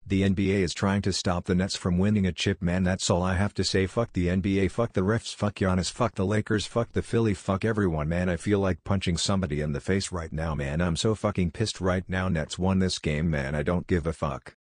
The NBA is trying to stop the Nets from winning a chip, man. That's all I have to say. Fuck the NBA, fuck the refs, fuck Giannis, fuck the Lakers, fuck the Philly, fuck everyone, man. I feel like punching somebody in the face right now, man. I'm so fucking pissed right now. Nets won this game, man. I don't give a fuck.